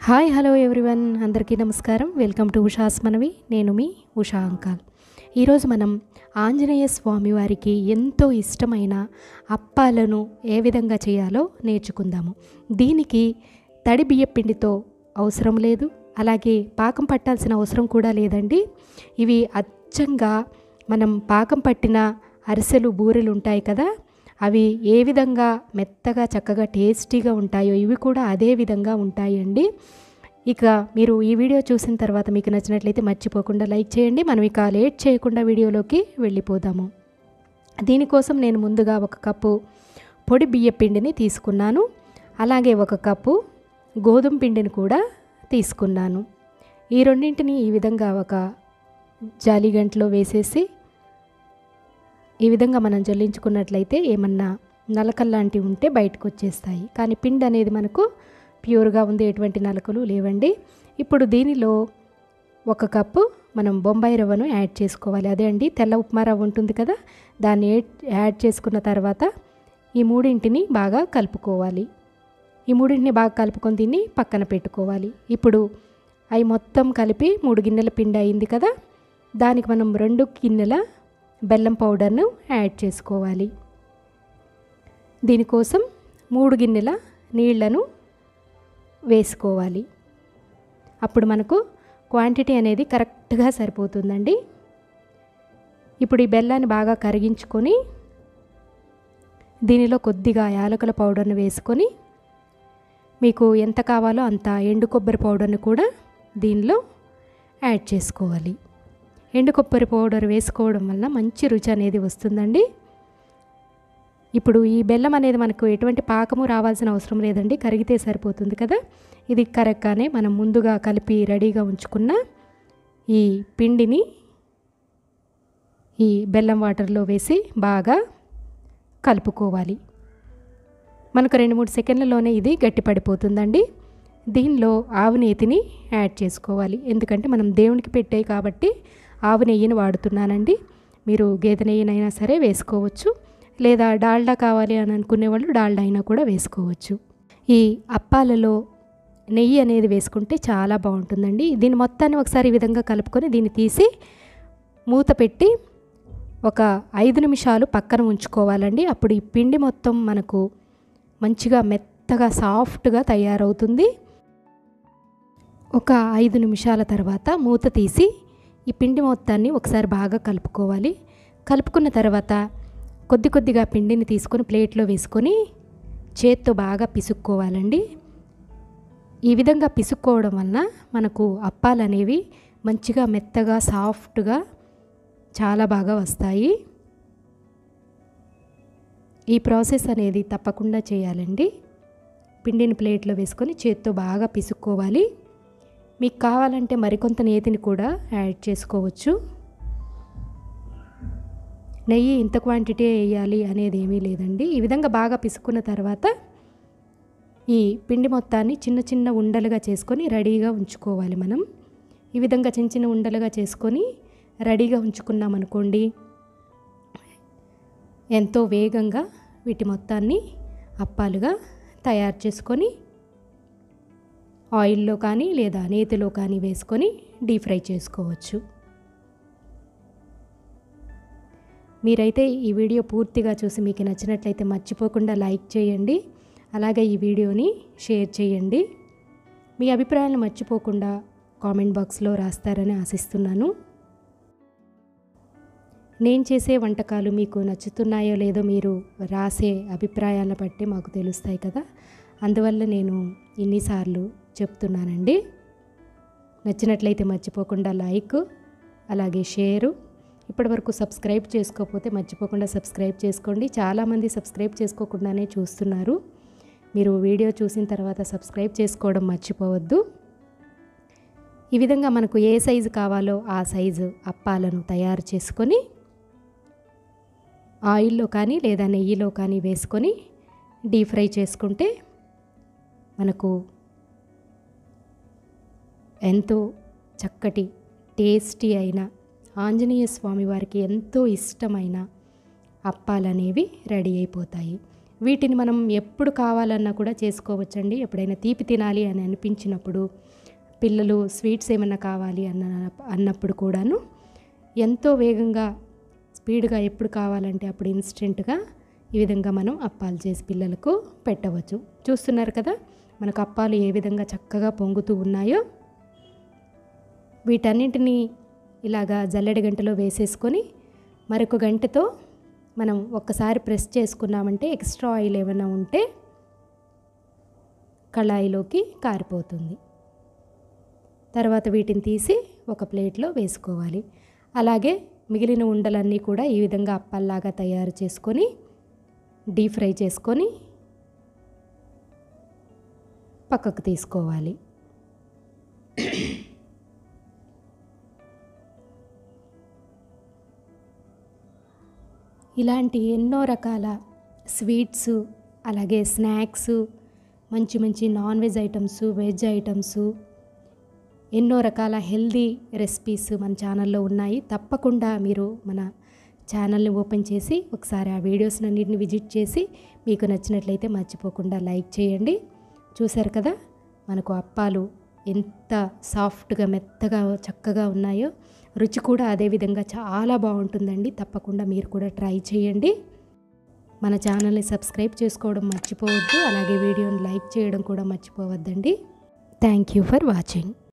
Hi hello everyone, అందరికీ నమస్కారం. Welcome to Usha's మనవి. నేను మీ ఉషా అంకాల్. ఈరోజు మనం ఆంజనేయ స్వామి వారికి ఎంతో ఇష్టమైన అప్పాలను ఏ విధంగా చేయాలో నేర్చుకుందాము. దీనికి తడి బియ్యం పిండితో అవసరం లేదు, అలాగే పాకం పట్టాల్సిన అవసరం కూడా లేదండి. ఇవి అచ్చంగా మనం పాకం పట్టిన అరిసెలు బూరెలు ఉంటాయి కదా, అవి ఏ విధంగా మెత్తగా చక్కగా టేస్టీగా ఉంటాయో ఇవి కూడా అదే విధంగా ఉంటాయండి. ఇక మీరు ఈ వీడియో చూసిన తర్వాత మీకు నచ్చినట్లయితే మర్చిపోకుండా లైక్ చేయండి. మనం ఇక లేట్ చేయకుండా వీడియోలోకి వెళ్ళిపోదాము. దీనికోసం నేను ముందుగా 1 కప్పు పొడి బియ్య పిండిని తీసుకున్నాను, అలాగే 1 కప్పు గోధుమ పిండిని కూడా తీసుకున్నాను. ఈ రెండింటిని ఈ విధంగా ఒక జాలి గంటలో వేసేసి ఈ విధంగా మనం జల్లించుకున్నట్లయితే ఏమన్నా నలకల్లాంటివి ఉంటే బయటకు వచ్చేస్తాయి. కానీ పిండి అనేది మనకు ప్యూర్గా ఉంది, ఎటువంటి నలకలు లేవండి. ఇప్పుడు దీనిలో 1 కప్పు మనం బొంబాయి రవ్వను యాడ్ చేసుకోవాలి. అదే అండి, తెల్ల ఉప్మా రవ్వ ఉంటుంది కదా, దాన్ని యాడ్ చేసుకున్న తర్వాత ఈ మూడింటిని బాగా కలుపుకోవాలి. ఈ మూడింటిని బాగా కలుపుకొని దీన్ని పక్కన పెట్టుకోవాలి. ఇప్పుడు అవి మొత్తం కలిపి 3 గిన్నెల పిండి అయింది కదా, దానికి మనం 2 గిన్నెల బెల్లం పౌడర్ను యాడ్ చేసుకోవాలి. దీనికోసం 3 గిన్నెల నీళ్లను వేసుకోవాలి. అప్పుడు మనకు క్వాంటిటీ అనేది కరెక్ట్గా సరిపోతుందండి. ఇప్పుడు ఈ బెల్లాన్ని బాగా కరిగించుకొని దీనిలో కొద్దిగా యాలకుల పౌడర్ను వేసుకొని మీకు ఎంత కావాలో అంత ఎండు కొబ్బరి పౌడర్ను కూడా దీనిలో యాడ్ చేసుకోవాలి. ఎండు కొబ్బరి పౌడర్ వేసుకోవడం వల్ల మంచి రుచి అనేది వస్తుందండి. ఇప్పుడు ఈ బెల్లం అనేది మనకు ఎటువంటి పాకము రావాల్సిన అవసరం లేదండి, కరిగితే సరిపోతుంది కదా. ఇది కరగ్గానే మనం ముందుగా కలిపి రెడీగా ఉంచుకున్న ఈ పిండిని ఈ బెల్లం వాటర్లో వేసి బాగా కలుపుకోవాలి. మనకు 2-3 సెకండ్లలోనే ఇది గట్టి పడిపోతుందండి. దీనిలో ఆవు నెయ్యిని యాడ్ చేసుకోవాలి. ఎందుకంటే మనం దేవునికి పెట్టాయి కాబట్టి ఆవు నెయ్యిని వాడుతున్నానండి. మీరు గేదె నెయ్యినైనా సరే వేసుకోవచ్చు, లేదా డాల్డా కావాలి అని అనుకునే వాళ్ళు డాల్డా అయినా కూడా వేసుకోవచ్చు. ఈ అప్పాలలో నెయ్యి అనేది వేసుకుంటే చాలా బాగుంటుందండి. దీన్ని మొత్తాన్ని ఒకసారి ఈ విధంగా కలుపుకొని దీన్ని తీసి మూత పెట్టి ఒక 5 నిమిషాలు పక్కన ఉంచుకోవాలండి. అప్పుడు ఈ పిండి మొత్తం మనకు మంచిగా మెత్తగా సాఫ్ట్గా తయారవుతుంది. ఒక 5 నిమిషాల తర్వాత మూత తీసి ఈ పిండి మొత్తాన్ని ఒకసారి బాగా కలుపుకోవాలి. కలుపుకున్న తర్వాత కొద్దిగా పిండిని తీసుకొని ప్లేట్లో వేసుకొని చేత్తో బాగా పిసుక్కోవాలండి. ఈ విధంగా పిసుక్కోవడం వలన మనకు అప్పాలు అనేవి మంచిగా మెత్తగా సాఫ్ట్గా చాలా బాగా వస్తాయి. ఈ ప్రాసెస్ అనేది తప్పకుండా చేయాలండి. పిండిని ప్లేట్లో వేసుకొని చేత్తో బాగా పిసుక్కోవాలి. మీకు కావాలంటే మరికొంత నేతిని కూడా యాడ్ చేసుకోవచ్చు. నెయ్యి ఇంత క్వాంటిటీ వేయాలి అనేది ఏమీ లేదండి. ఈ విధంగా బాగా పిసుక్కున్న తర్వాత ఈ పిండి మొత్తాన్ని చిన్న ఉండలుగా చేసుకొని రెడీగా ఉంచుకోవాలి. మనం ఈ విధంగా చిన్న ఉండలుగా చేసుకొని రెడీగా ఉంచుకున్నామనుకోండి, ఎంతో వేగంగా వీటి మొత్తాన్ని అప్పాలుగా తయారు చేసుకొని ఆయిల్లో కానీ లేదా నేతిలో కానీ వేసుకొని డీప్ ఫ్రై చేసుకోవచ్చు. మీరైతే ఈ వీడియో పూర్తిగా చూసి మీకు నచ్చినట్లయితే మర్చిపోకుండా లైక్ చేయండి, అలాగే ఈ వీడియోని షేర్ చేయండి. మీ అభిప్రాయాలను మర్చిపోకుండా కామెంట్ బాక్స్లో రాస్తారని ఆశిస్తున్నాను. నేను చేసే వంటకాలు మీకు నచ్చుతున్నాయో లేదో మీరు రాసే అభిప్రాయాలను బట్టి మాకు తెలుస్తాయి కదా, అందువల్ల నేను ఇన్నిసార్లు చెప్తున్నానండి. నచ్చినట్లయితే మర్చిపోకుండా లైక్, అలాగే షేరు. ఇప్పటివరకు సబ్స్క్రైబ్ చేసుకోకపోతే మర్చిపోకుండా సబ్స్క్రైబ్ చేసుకోండి. చాలామంది సబ్స్క్రైబ్ చేసుకోకుండానే చూస్తున్నారు. మీరు వీడియో చూసిన తర్వాత సబ్స్క్రైబ్ చేసుకోవడం మర్చిపోవద్దు. ఈ విధంగా మనకు ఏ సైజు కావాలో ఆ సైజు అప్పాలను తయారు చేసుకొని ఆయిల్లో కానీ లేదా నెయ్యిలో కానీ వేసుకొని డీప్ ఫ్రై చేసుకుంటే మనకు ఎంతో చక్కటి టేస్టీ అయిన ఆంజనేయ స్వామి వారికి ఎంతో ఇష్టమైన అప్పాలనేవి రెడీ అయిపోతాయి. వీటిని మనం ఎప్పుడు కావాలన్నా కూడా చేసుకోవచ్చండి. ఎప్పుడైనా తీపి తినాలి అని అనిపించినప్పుడు, పిల్లలు స్వీట్స్ ఏమన్నా కావాలి అన్నప్పుడు కూడాను ఎంతో వేగంగా స్పీడ్గా ఎప్పుడు కావాలంటే అప్పుడు ఇన్స్టెంట్గా ఈ విధంగా మనం అప్పాలు చేసి పిల్లలకు పెట్టవచ్చు. చూస్తున్నారు కదా మనకు అప్పాలు ఏ విధంగా చక్కగా పొంగుతూ ఉన్నాయో. వీటన్నింటినీ ఇలాగా జల్లెడ గంటలో వేసేసుకొని మరొక గంటతో మనం ఒక్కసారి ప్రెస్ చేసుకున్నామంటే ఎక్స్ట్రా ఆయిల్ ఏమైనా ఉంటే కళాయిలోకి కారిపోతుంది. తర్వాత వీటిని తీసి ఒక ప్లేట్లో వేసుకోవాలి. అలాగే మిగిలిన ఉండలన్నీ కూడా ఈ విధంగా అప్పల్లాగా తయారు చేసుకొని డీప్ ఫ్రై చేసుకొని పక్కకు తీసుకోవాలి. ఇలాంటి ఎన్నో రకాల స్వీట్స్, అలాగే స్నాక్స్, మంచి మంచి non veg items, veg items, ఎన్నో రకాల హెల్దీ రెసిపీస్ మన ఛానల్లో ఉన్నాయి. తప్పకుండా మీరు మన ఛానల్ని ఓపెన్ చేసి ఒకసారి ఆ వీడియోస్ అన్నిటిని విజిట్ చేసి మీకు నచ్చినట్లయితే మర్చిపోకుండా లైక్ చేయండి. చూశారు కదా మనకు అప్పాలు ఎంత సాఫ్ట్గా మెత్తగా చక్కగా ఉన్నాయో. రుచి కూడా అదేవిధంగా చాలా బాగుంటుందండి. తప్పకుండా మీరు కూడా ట్రై చేయండి. మన ఛానల్ని సబ్స్క్రైబ్ చేసుకోవడం మర్చిపోవద్దు. అలాగే వీడియోని లైక్ చేయడం కూడా మర్చిపోవద్దండి. Thank you for watching.